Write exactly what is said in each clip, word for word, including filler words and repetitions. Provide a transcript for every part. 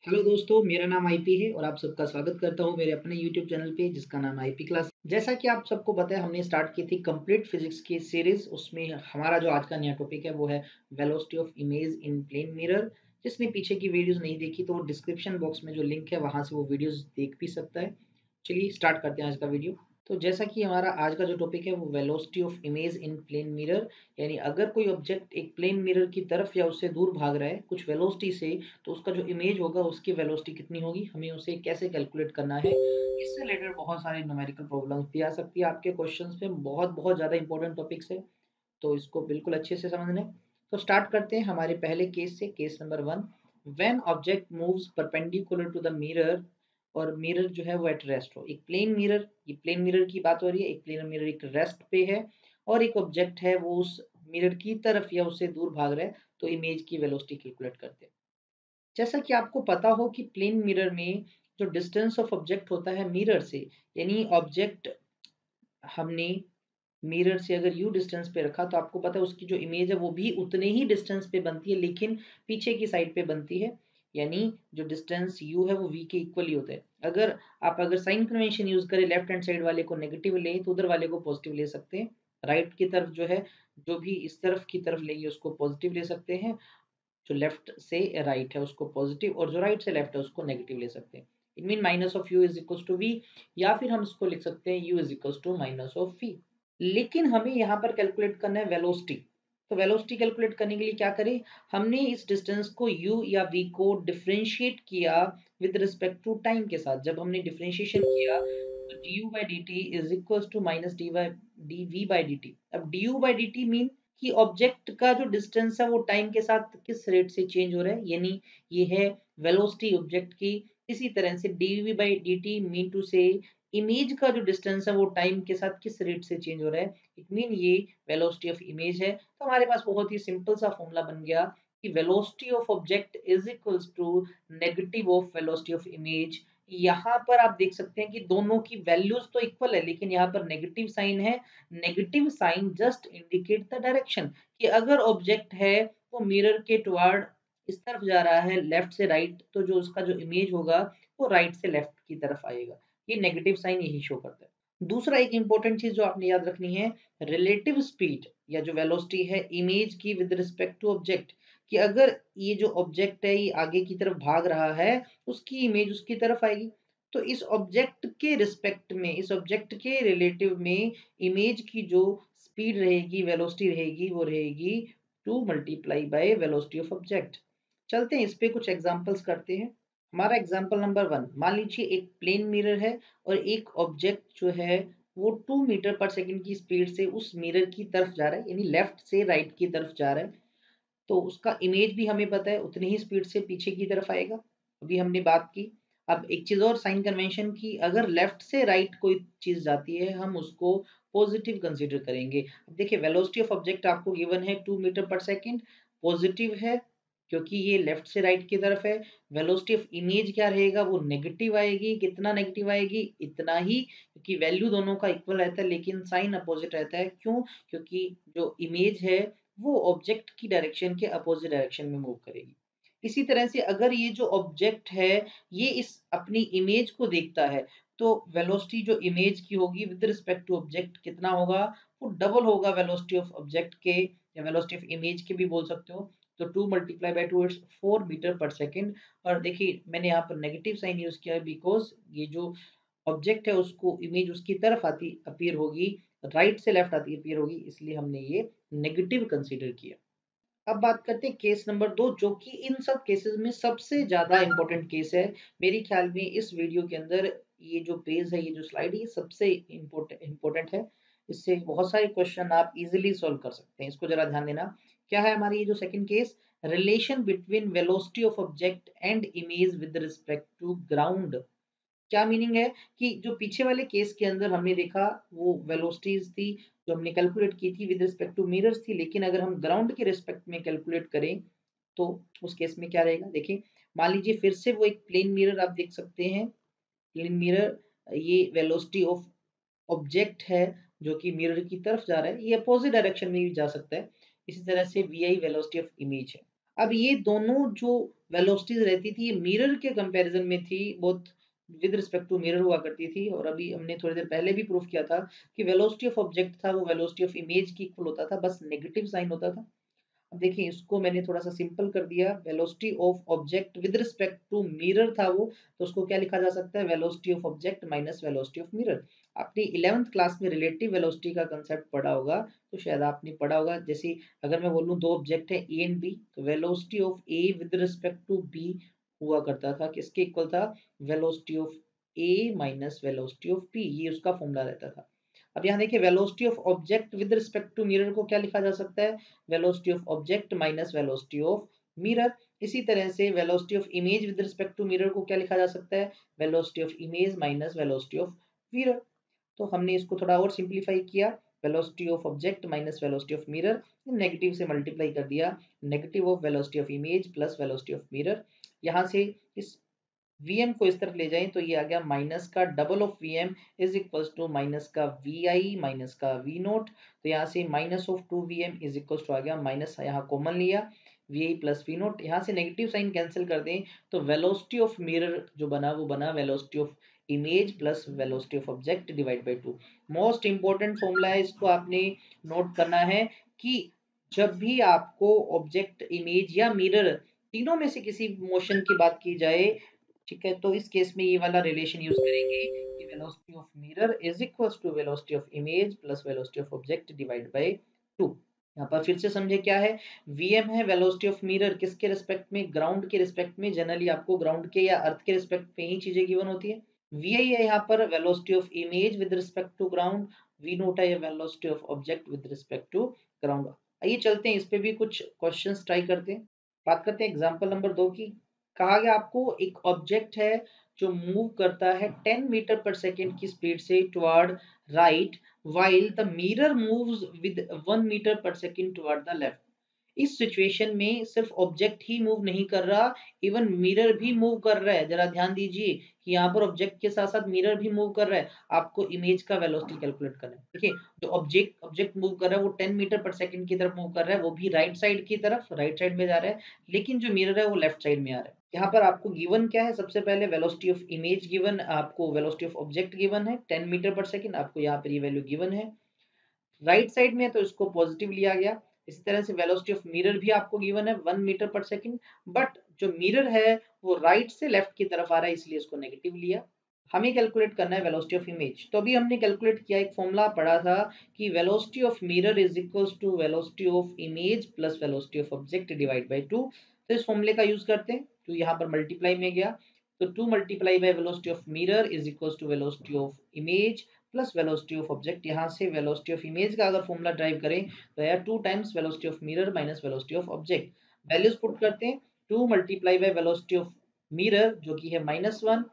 Hello दोस्तों, मेरा नाम आईपी है और आप सबका स्वागत करता हूं मेरे अपने यूट्यूब चैनल पे जिसका नाम है आईपी क्लास। जैसा कि आप सबको पता है, हमने स्टार्ट की थी कंप्लीट फिजिक्स की सीरीज। उसमें हमारा जो आज का नया टॉपिक है वो है velocity of image in plane mirror. जिसने पीछे की वीडियोस नहीं देखी तो वो डिस्क्रिप्शन बॉक्स में जो लिंक है वहां से वो वीडियोस देख भी सकता है। चलिए स्टार्ट करते हैं आज का वीडियो। तो जैसा कि हमारा आज का जो टॉपिक है वो velocity of image in plane mirror, यानी अगर कोई ऑब्जेक्ट एक प्लेन मिरर की तरफ या उससे दूर भाग रहा है कुछ वेलोसिटी से, तो उसका जो इमेज होगा उसकी वेलोसिटी कितनी होगी, हमें उसे कैसे कैलकुलेट करना है। इससे रिलेटेड बहुत सारे न्यूमेरिकल प्रॉब्लम्स भी आ सकती है आपके क्वेश्चंस पे। बहुत बहुत ज़्यादा इंपॉर्टेंट टॉपिक्स है, तो इसको बिल्कुल अच्छे से समझ लें। तो स्टार्ट करते हैं हमारे पहले केस से, case number one. When object moves perpendicular to the mirror, और मिरर जो है वो एट रेस्ट हो। एक प्लेन मिरर, ये प्लेन मिरर की बात हो रही है। एक प्लेन मिरर एक रेस्ट पे है और एक ऑब्जेक्ट है वो उस मिरर की तरफ या उससे दूर भाग रहा है, तो इमेज की वेलोसिटी कैलकुलेट करते हैं। जैसा कि आपको पता हो कि प्लेन मिरर में जो डिस्टेंस ऑफ ऑब्जेक्ट होता है मिरर से, यानी ऑब्जेक्ट हमने मिरर से अगर u डिस्टेंस पे रखा तो आपको पता है उसकी जो इमेज है वो भी उतने ही डिस्टेंस पे बनती है, लेकिन पीछे की साइड पे बनती है। यानी जो डिस्टेंस u है वो v के इक्वल ही होता है। अगर आप अगर साइन कन्वेंशन यूज करें, लेफ्ट हैंड साइड वाले को नेगेटिव लें तो उधर वाले को पॉजिटिव ले सकते हैं। राइट की तरफ जो है, जो भी इस तरफ की तरफ लेंगे उसको पॉजिटिव ले सकते हैं। जो लेफ्ट से राइट है उसको पॉजिटिव, और जो राइट से लेफ्ट है उसको नेगेटिव ले सकते हैं। It mean minus of u is equal to v, या फिर हम इसको लिख सकते हैं u is equal to minus of v. लेकिन हमें यहाँ पर कैलकुलेट करना है वेलोसिटी। तो वेलोसिटी कैलकुलेट करने के लिए क्या करें, हमने इस डिस्टेंस को u या v को डिफरेंशिएट किया विद रिस्पेक्ट टू टाइम के साथ। जब हमने डिफरेंशिएशन किया तो du by dt is equal to minus d by dv by dt। अब du by dt मीन कि ऑब्जेक्ट का जो डिस्टेंस है वो टाइम के साथ किस रेट से चेंज हो रहा है, यानी ये है वेलोसिटी ऑब्जेक्ट की। इसी तरह से dv by dt mean to से इमेज का जो डिस्टेंस है वो टाइम के साथ किस रेट से चेंज हो रहा है, इट मीन ये वेलोसिटी ऑफ इमेज है। तो हमारे पास बहुत ही सिंपल सा फॉर्मूला बन गया कि velocity of object is equals to negative of velocity of image. यहाँ पर आप देख सकते हैं कि दोनों की वैल्यूज तो इक्वल है, लेकिन यहाँ पर नेगेटिव साइन है। Negative sign just indicate the direction, कि अगर ऑब्जेक्ट है वो मिरर के टुवर्ड इस तरफ जा रहा है लेफ्ट से राइट, तो जो उसका जो इमेज होगा वो राइट से लेफ्ट की तरफ आएगा। ये नेगेटिव साइन यही शो करता है। दूसरा एक इंपॉर्टेंट चीज जो आपने याद रखनी है, रिलेटिव स्पीड या जो वेलोसिटी है इमेज की विद रिस्पेक्ट टू ऑब्जेक्ट, कि अगर ये जो ऑब्जेक्ट है ये आगे की तरफ भाग रहा है, उसकी इमेज उसकी तरफ आएगी। तो इस ऑब्जेक्ट के रिस्पेक्ट में, इस ऑब्जेक्ट के रिलेटिव में इमेज की जो स्पीड रहेगी, वेलोसिटी रहेगी, वो रहेगी two multiply by velocity of object. चलते हैं इस पे कुछ एग्जांपल्स करते हैं। हमारा एग्जाम्पल नंबर वन, मान लीजिए एक प्लेन मिरर है और एक ऑब्जेक्ट जो है वो टू मीटर पर सेकंड की स्पीड से उस मिरर की तरफ जा रहा है, यानी लेफ्ट से राइट की तरफ जा रहा है। तो उसका इमेज भी हमें पता है उतनी ही स्पीड से पीछे की तरफ आएगा। अभी हमने बात की। अब एक चीज और, साइन कन्वेंशन की, अगर लेफ्ट से राइट कोई चीज जाती है हम उसको पॉजिटिव कंसीडर करेंगे। अब देखिए वेलोसिटी ऑफ ऑब्जेक्ट आपको गिवन है two metre per second, positive है क्योंकि ये लेफ्ट से राइट की तरफ है। वेलोसिटी ऑफ इमेज क्या रहेगा, वो नेगेटिव आएगी। कितना नेगेटिव आएगी, इतना ही, क्योंकि वैल्यू दोनों का इक्वल रहता है लेकिन साइन अपोजिट रहता है। क्यों, क्योंकि जो इमेज है वो ऑब्जेक्ट की डायरेक्शन के अपोजिट डायरेक्शन में मूव करेगी। इसी तरह से अगर ये जो ऑब्जेक्ट है ये इस अपनी इमेज को देखता है, तो वेलोसिटी जो इमेज की होगी विद रिस्पेक्ट टू ऑब्जेक्ट कितना होगा, वो डबल होगा वेलोसिटी ऑफ ऑब्जेक्ट के, या वेलोसिटी ऑफ इमेज के भी बोल सकते हो। तो two multiply by two it's four metre per second. और देखिए मैंने यहाँ पर नेगेटिव साइन यूज किया है बिकॉज ये जो ऑब्जेक्ट है उसको इमेज उसकी तरफ आती अपीयर होगी, राइट से लेफ्ट आती अपीयर होगी, इसलिए हमने ये नेगेटिव कंसीडर किया। अब बात करते हैं केस नंबर दो, जो कि इन सब केसेस में सबसे ज्यादा इंपॉर्टेंट केस है। मेरे ख्याल में इस वीडियो के अंदर ये जो पेज है, ये जो स्लाइड है, ये सबसे इम्पोर्टेंट इम्पोर्टेंट है। इससे बहुत सारे क्वेश्चन आप इजीली सॉल्व कर सकते हैं। इसको जरा ध्यान देना। क्या है हमारी ये जो second case, relation between velocity of object and image with respect to ground. क्या मीनिंग है कि जो पीछे वाले केस के अंदर हमने देखा वो वेलोसिटीज थी जो हमने कैलकुलेट की थी विद रिस्पेक्ट टू मिरर्स थी, लेकिन अगर हम ग्राउंड के रिस्पेक्ट में कैलकुलेट करें तो उस केस में क्या रहेगा। देखिए मान लीजिए फिर से वो एक प्लेन मिरर आप देख सकते हैं। प्लेन मिरर, ये वेलोसिटी ऑफ ऑब्जेक्ट है जो कि मिरर की तरफ जा रहा है, ये अपोजिट डायरेक्शन में भी जा सकता है। इसी तरह से V I velocity of image है। अब ये दोनों जो वेलोसिटीज रहती थी ये मिरर के कंपैरिजन में थी, बहुत विद रिस्पेक्ट टू मिरर हुआ करती थी। और अभी हमने थोड़ी देर पहले भी प्रूफ किया था कि वेलोसिटी ऑफ ऑब्जेक्ट था वो वेलोसिटी ऑफ इमेज की इक्वल होता था, बस नेगेटिव साइन होता था। अब देखिए इसको मैंने थोड़ा सा सिंपल कर दिया, velocity of object with respect to mirror था वो, तो उसको क्या लिखा जा सकता है, velocity of object minus velocity of mirror. आपने इलेवेंथ क्लास में रिलेटिव वेलोसिटी का कंसेप्ट पढ़ा होगा, तो शायद आपने पढ़ा होगा। जैसे अगर मैं बोलूँ दो ऑब्जेक्ट है ए एंड बी, तो velocity of A with respect to B हुआ करता था, किसके इक्वल था, velocity of A minus velocity of B, ये उसका फॉर्मूला रहता था। अब यहाँ देखिए velocity of object with respect to mirror को क्या लिखा जा सकता है, velocity of object minus velocity of mirror. इसी तरह से velocity of image with respect to mirror को क्या लिखा जा सकता है, velocity of image minus velocity of mirror. तो हमने इसको थोड़ा और सिंप्लीफाई किया, velocity of object minus velocity of mirror, negative से मल्टीप्लाई कर दिया, negative of velocity of image plus velocity of mirror. यहाँ से इस Vm को इस तरफ ले जाएं तो ये आ गया माइनस का double of Vm is equals to minus का Vi माइनस का V नोट। तो यहाँ से minus of two Vm is equals to आ गया माइनस, यहाँ कॉमन लिया Vi प्लस V नोट, यहाँ से नेगेटिव साइन कैंसिल कर दें तो वेलोसिटी ऑफ मिरर जो बना वो बना velocity of image plus velocity of object divide by two. Most important formula है, इसको आपने नोट करना है कि जब भी आपको ऑब्जेक्ट इमेज या मिरर तीनों में से किसी मोशन की बात की जाए, ठीक है, तो इस केस में ये वाला रिलेशन यूज करेंगे कि velocity of mirror is equals to velocity of image plus velocity of object divide by two. यहाँ पर फिर से समझे क्या है, Vm है वेलोसिटी ऑफ मिरर किसके रिस्पेक्ट में, ग्राउंड के रिस्पेक्ट में। जनरली आपको ग्राउंड के या अर्थ के रिस्पेक्ट में ही चीजें गिवन होती है। Vi है यहाँ पर velocity of image with respect to ground, V naught है velocity of object with respect to ground. आइए चलते हैं इस पे भी कुछ क्वेश्चंस ट्राई करते हैं। बात करते हैं एग्जांपल नंबर दो की। कहा गया आपको एक ऑब्जेक्ट है जो मूव करता है टेन मीटर पर सेकेंड की स्पीड से toward right while the mirror moves with one metre per second toward the left. इस सिचुएशन में सिर्फ ऑब्जेक्ट ही मूव नहीं कर रहा, इवन मिरर भी मूव कर रहा है। जरा ध्यान दीजिए कि यहाँ पर ऑब्जेक्ट के साथ साथ मिरर भी मूव कर रहा है। आपको इमेज का वेलोसिटी कैलकुलेट करना है। देखिए जो ऑब्जेक्ट ऑब्जेक्ट मूव कर रहा है वो टेन मीटर पर सेकंड की तरफ मूव कर रहा है, वो भी राइट साइड की तरफ, राइट साइड में जा रहा है, लेकिन जो मिरर है वो लेफ्ट साइड में आ रहा है। यहाँ पर आपको गिवन क्या है, सबसे पहले वेलोसिटी ऑफ इमेज गिवन, आपको वेलोसिटी ऑफ ऑब्जेक्ट गिवन है टेन मीटर पर सेकंड, आपको यहाँ पर ये वैल्यू गिवन है। राइट साइड में है तो इसको पॉजिटिव लिया गया। इसी तरह से वेलोसिटी ऑफ मिरर भी आपको गिवन है one metre per second, but जो मिरर है वो राइट से लेफ्ट की तरफ आ रहा है, इसलिए इसको नेगेटिव लिया। हमें कैलकुलेट करना है वेलोसिटी ऑफ इमेज। तो अभी हमने कैलकुलेट किया, एक फॉर्मूला पढ़ा था कि velocity of mirror is equals to velocity of image plus velocity of object divide by two. तो इस फॉर्मूले का यूज करते हैं, तो यहाँ पर मल्टीप्लाई में गया, तो two multiply by velocity of mirror is equals to velocity of image plus velocity of object. यहाँ से वेलोसिटी ऑफ इमेज का अगर फॉर्मूला ड्राइव करें तो यार two times velocity of mirror minus velocity of object. Values put करते हैं, two multiply by velocity of mirror जो कि है minus one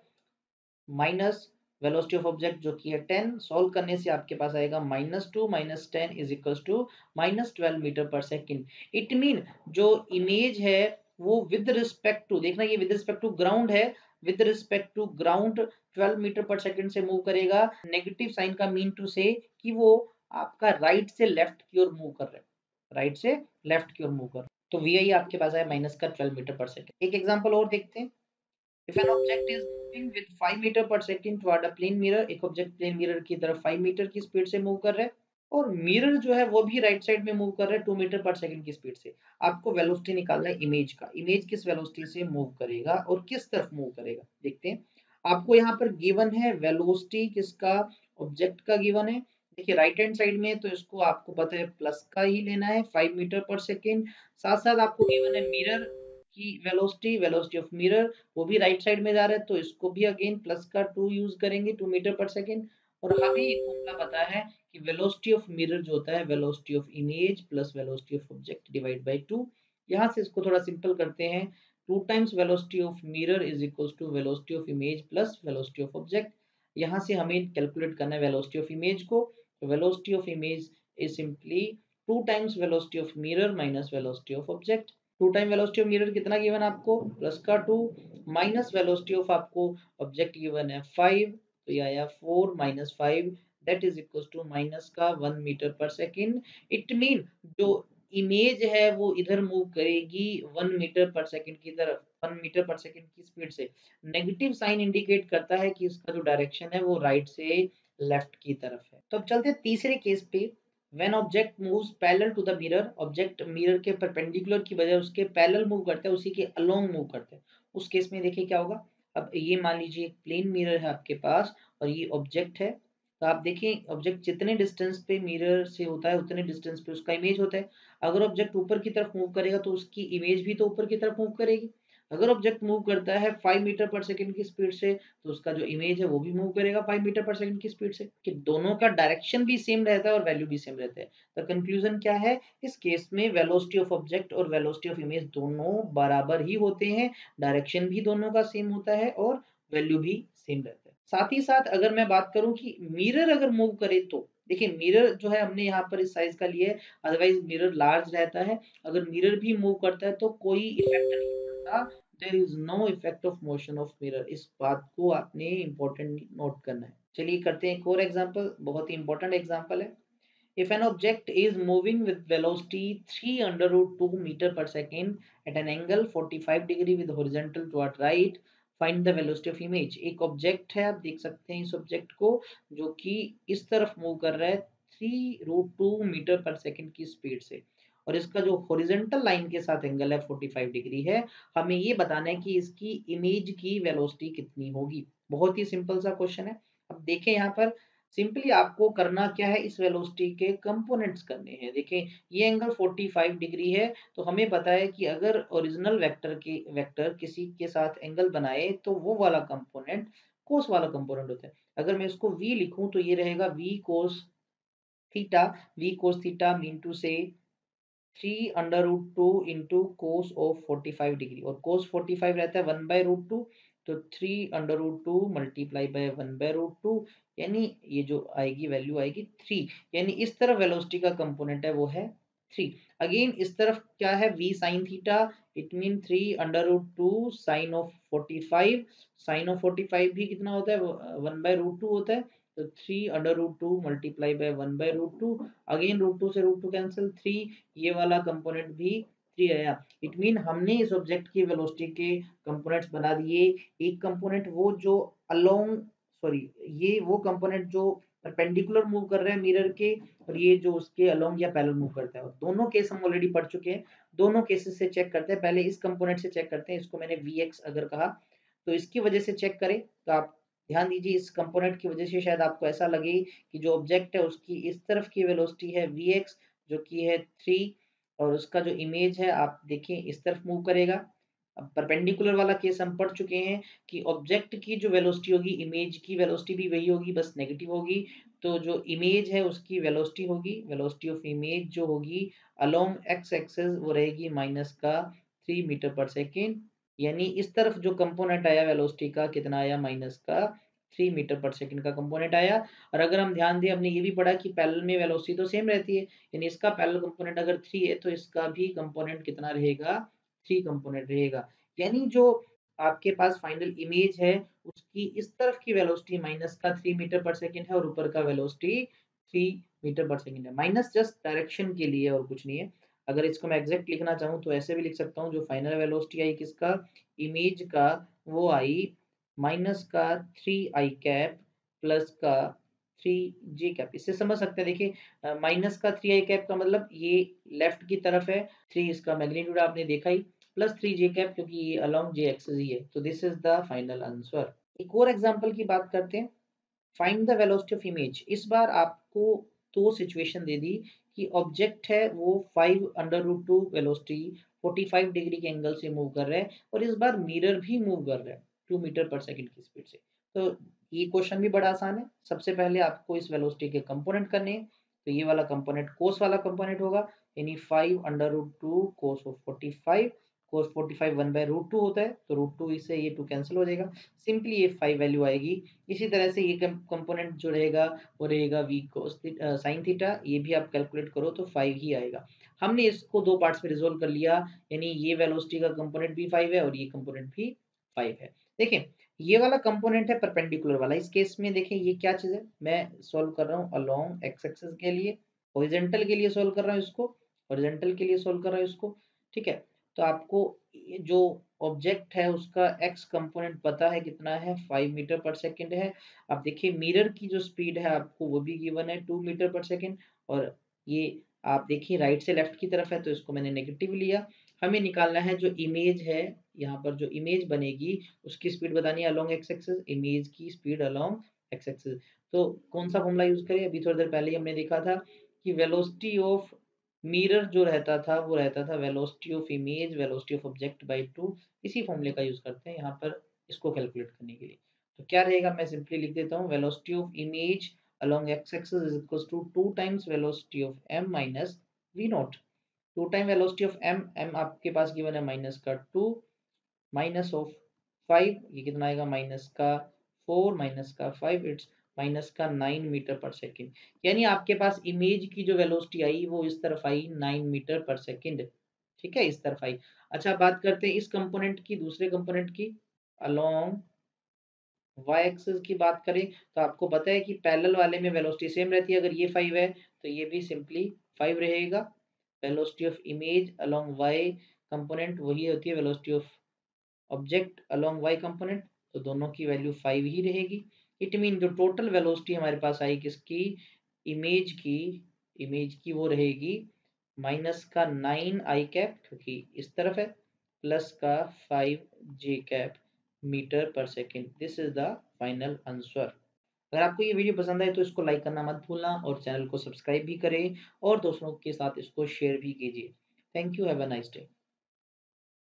minus velocity of object जो कि है टेन, सॉल्व करने से आपके पास आएगा minus two minus ten is equals to minus twelve metre per second. It mean जो इमेज है वो विद रिस्पेक्ट टू, देखना ये विद रिस्पेक्ट टू ग्राउंड है, with respect to ground twelve metre per second से मूव करेगा। Negative sign का mean to say कि वो आपका राइट से लेफ्ट की ओर मूव कर रहा है, राइट से लेफ्ट की ओर मूव कर रहा है। तो वी आई आपके पास है माइनस का ट्वेल्व मीटर पर सेकेंड। एक एग्जांपल और देखते हैं। If an object is moving with five metre per second toward a plane mirror, एक ऑब्जेक्ट प्लेन मिरर की तरफ फाइव मीटर की स्पीड से मूव कर रहा है और मिरर जो है वो भी राइट साइड में मूव कर रहा है टू मीटर पर सेकंड की स्पीड से। आपको वेलोसिटी निकालना है इमेज का, इमेज किस वेलोसिटी से मूव करेगा और किस तरफ मूव करेगा, देखते हैं। आपको यहाँ पर गिवन है वेलोसिटी किसका, ऑब्जेक्ट का गिवन है। देखिए राइट हैंड साइड में तो इसको आपको पता है प्लस का ही लेना है फाइव मीटर पर सेकेंड, साथ साथ आपको गिवन है मिरर की वेलोसिटी, वेलोसिटी ऑफ मिरर वो भी राइट साइड में जा रहा है, तो इसको भी अगेन प्लस का टू यूज करेंगे, टू मीटर पर सेकेंड। और हमें एक फॉर्मूला पता है कि वेलोसिटी ऑफ मिरर जो होता है velocity of image plus velocity of object divide by two. यहाँ से इसको थोड़ा सिंपल करते हैं, two times velocity of mirror is equals to velocity of image plus velocity of object. यहाँ से हमें कैलकुलेट करना है वेलोसिटी ऑफ इमेज को, velocity of image is simply two times velocity of mirror minus velocity of object. Two time velocity of mirror कितना given आपको, plus का two, minus velocity of आपको ऑब्जेक्ट गिवन है five, तो ये आया four minus five that is equal to minus का one metre per second. It mean जो इमेज है वो इधर मूव करेगी वन मीटर पर सेकंड की तरफ, वन मीटर पर सेकंड की स्पीड से। नेगेटिव साइन इंडिकेट करता है कि इसका जो डायरेक्शन है वो राइट से लेफ्ट की तरफ है। तो अब चलते हैं तीसरे केस पे। When object moves parallel to the mirror, object mirror के परपेंडिकुलर की बजाय उसके पैरेलल मूव करता है, उसी के अलोंग मूव करता है। उस केस में देखिए क्या होगा। अब ये मान लीजिए एक प्लेन मिरर है आपके पास और ये ऑब्जेक्ट है। तो आप देखिए ऑब्जेक्ट जितने डिस्टेंस पे मिरर से होता है उतने डिस्टेंस पे उसका इमेज होता है। अगर ऑब्जेक्ट ऊपर की तरफ मूव करेगा तो उसकी इमेज भी तो ऊपर की तरफ मूव करेगी। अगर ऑब्जेक्ट मूव करता है फाइव मीटर पर सेकंड की स्पीड से तो उसका जो इमेज है वो भी मूव करेगा फाइव मीटर पर सेकंड की स्पीड से। कि दोनों का डायरेक्शन भी सेम रहता है और वैल्यू भी सेम रहता है। तो कंक्लूजन क्या है इस केस में, वेलोसिटी ऑफ ऑब्जेक्ट और वेलोसिटी ऑफ इमेज दोनों बराबर ही होते हैं, डायरेक्शन भी दोनों का सेम होता है और वैल्यू भी सेम रहता है। साथ ही साथ अगर मैं बात करूं कि मिरर अगर मूव करे तो देखिए मिरर जो है हमने यहाँ पर इस साइज का लिया है, अदरवाइज मिरर लार्ज रहता है। अगर मिरर भी मूव करता है तो कोई इफेक्ट नहीं पड़ता, there is no effect of motion of mirror. इस बात को आपने इंपॉर्टेंट नोट करना है। चलिए करते हैं एक और एग्जांपल, बहुत ही इंपॉर्टेंट एग्जांपल है। If an object is moving with velocity three under root two meter per second at an angle forty-five degree with horizontal toward right, find the velocity of image। एक object है, आप देख सकते हैं इस object को, जो कि इस तरफ मूव कर रहा है three root two metre per second की स्पीड से, और इसका जो हॉरिजेंटल लाइन के साथ एंगल है फोर्टी फाइव डिग्री है। हमें ये बताना है कि इसकी इमेज की वेलोसिटी कितनी होगी। बहुत ही सिंपल सा क्वेश्चन है। अब देखें यहाँ पर सिंपली आपको करना क्या है, इस वेलोसिटी के कंपोनेंट्स करने हैं। देखें ये एंगल फोर्टी फाइव डिग्री है, तो हमें पता है कि अगर ओरिजिनल वेक्टर के वेक्टर किसी के साथ एंगल बनाए तो वो वाला कंपोनेंट कोस वाला कंपोनेंट होता है। अगर मैं इसको v लिखूं तो ये रहेगा v cos theta. v cos theta mean to say three under root two into cos of forty five degree, और कोस फोर्टी फाइव रहता है वन बाय रूट टू, तो three under root two multiply by one by root two, यानी ये जो आएगी value आएगी three. यानी इस तरफ वेलोसिटी का कंपोनेंट है वो है थ्री। अगेन इस तरफ क्या है v sine theta, it mean three under root two sine of forty five. Sine of forty five भी कितना होता है, वन बाय रूट टू होता है, तो three under root two multiply by one by root two. Again root two से root two cancel, three, ये वाला कंपोनेंट भी थ्री आया। इट मीन हमने इस ऑब्जेक्ट की वेलोसिटी के कंपोनेंट्स बना दिए। एक कंपोनेंट वो जो अलोंग, सॉरी ये वो कंपोनेंट जो परपेंडिकुलर मूव कर रहे हैं मिरर के, और ये जो उसके अलोंग या पैरेलल मूव करता है। और दोनों केस हम ऑलरेडी पढ़ चुके हैं, दोनों केसेस से चेक करते हैं। पहले इस कंपोनेंट से चेक करते हैं, इसको मैंने वी एक्स अगर कहा तो इसकी वजह से चेक करें तो आप ध्यान दीजिए इस कंपोनेंट की वजह से शायद आपको ऐसा लगे कि जो ऑब्जेक्ट है उसकी इस तरफ की वेलोसिटी है वी एक्स जो कि है थ्री, और उसका जो इमेज है आप देखें इस तरफ मूव करेगा। अब परपेंडिकुलर वाला केस हम पढ़ चुके हैं कि ऑब्जेक्ट की जो वेलोसिटी होगी इमेज की वेलोसिटी भी वही होगी, बस नेगेटिव होगी। तो जो इमेज है उसकी वेलोसिटी होगी, वेलोसिटी ऑफ इमेज जो होगी अलोंग एक्स एक्सेस वो रहेगी माइनस का थ्री मीटर पर सेकेंड। यानी इस तरफ जो कंपोनेंट आया वेलोसिटी का कितना आया, माइनस का थ्री मीटर पर सेकंड का कंपोनेंट आया। और अगर हम ध्यान दें हमने ये भी पढ़ा कि पैरेलल में वेलोसिटी तो सेम रहती है, यानी इसका पैरेलल कंपोनेंट अगर थ्री है तो इसका भी कंपोनेंट कितना रहेगा, थ्री कंपोनेंट रहेगा। यानी जो आपके पास फाइनल इमेज है उसकी इस तरफ की वेलोसिटी माइनस का थ्री मीटर पर सेकंड है और ऊपर का velocity three metre per second है। माइनस जस्ट डायरेक्शन के लिए और कुछ नहीं है। अगर इसको मैं एग्जैक्ट लिखना चाहूँ तो ऐसे भी लिख सकता हूँ, जो फाइनल वेलोसिटी आई किसका, इमेज का, वो आई माइनस का थ्री आई कैप प्लस का थ्री जे कैप। इससे समझ सकते हैं, देखिए माइनस का थ्री आई कैप का मतलब ये लेफ्ट की तरफ है, थ्री इसका मैग्नीट्यूड आपने देखा ही, प्लस थ्री जे कैप क्योंकि ये अलोंग जे एक्सिस ही है। तो this is the final answer. एक और एग्जांपल की बात करते हैं, find the velocity of image. इस बार आपको दो सिचुएशन दे दी कि ऑब्जेक्ट है वो five under root two velocity forty five degree के एंगल से मूव कर रहा है, और इस बार मिरर भी मूव कर रहा है टू मीटर पर सेकंड की स्पीड से। तो ये क्वेश्चन भी बड़ा आसान है। सबसे पहले आपको इस वेलोसिटी के कंपोनेंट करने हैं। तो ये वाला कंपोनेंट कोस वाला कंपोनेंट होगा, यानी five under root two cos of forty five. Cos forty five one by root two होता है, तो रूट टू इससे ये टू कैंसिल हो जाएगा, सिंपली ये फाइव वैल्यू आएगी। इसी तरह से ये कंपोनेंट जो रहेगा वो रहेगा वी कोस साइन थीटा, ये भी आप कैलकुलेट करो तो फाइव ही आएगा। हमने इसको दो पार्ट्स में रिजोल्व कर लिया, यानी ये वेलोसिटी का कंपोनेंट भी फाइव है और ये कंपोनेंट भी फाइव है। देखें ये वाला कंपोनेंट है परपेंडिकुलर वाला, इस केस में देखें ये क्या चीज है, मैं सॉल्व कर रहा हूँ अलोंग एक्स एक्सिस के लिए, हॉरिजॉन्टल के लिए सॉल्व कर रहा हूँ इसको। हॉरिजॉन्टल के लिए सोल्व कर रहा है इसको, ठीक है। तो आपको जो ऑब्जेक्ट है उसका एक्स कंपोनेंट पता है कितना है, फाइव मीटर पर सेकेंड है। अब देखिए मिरर की जो स्पीड है आपको वो भी गिवन है टू मीटर पर सेकेंड, और ये आप देखिए राइट से लेफ्ट की तरफ है तो इसको मैंने नेगेटिव लिया। हमें निकालना है जो इमेज है, यहाँ पर जो इमेज बनेगी उसकी स्पीड बतानी है अलोंग एक्स एक्सिस, इमेज की स्पीड अलोंग एक्स एक्सिस। तो कौन सा फॉर्मूला यूज करें, अभी थोड़ी देर पहले ही हमने देखा था कि वेलोसिटी ऑफ मिरर जो रहता था वो रहता था velocity of image velocity of object by two. इसी फॉर्मूले का यूज करते हैं यहाँ पर इसको कैलकुलेट करने के लिए। तो क्या रहेगा, मैं सिंपली लिख देता हूँ velocity of image along x axis is equals to two times velocity of m minus v naught। Two time velocity of m, m आपके पास गिवन है माइनस का टू, माइनस ऑफ फाइव, ये कितना आएगा माइनस का फोर, माइनस का five, it's minus का नाइन मीटर पर सेकेंड। यानी आपके पास इमेज की जो वेलोसिटी आई वो इस तरफ आई नाइन मीटर पर सेकेंड, ठीक है, इस तरफ आई। अच्छा बात करते हैं इस कंपोनेंट की, दूसरे कंपोनेंट की अलोंग वाई एक्सिस की बात करें तो आपको पता है कि पैरेलल वाले में वेलोसिटी सेम रहती है, अगर ये फाइव है तो ये भी सिंपली फाइव रहेगा। Velocity of image along y component वही होती है velocity of object along y component, तो दोनों की वैल्यू फाइव ही रहेगी। इट मीन जो टोटल वेलोसिटी हमारे पास आई किसकी, इमेज की, इमेज की वो रहेगी माइनस का नाइन आई कैप क्योंकि इस तरफ है, प्लस का five j cap metre per second. This is the final answer. अगर आपको ये वीडियो पसंद आए तो इसको लाइक करना मत भूलना और चैनल को सब्सक्राइब भी करें और दोस्तों के साथ इसको शेयर भी कीजिए। Thank you, have a nice day.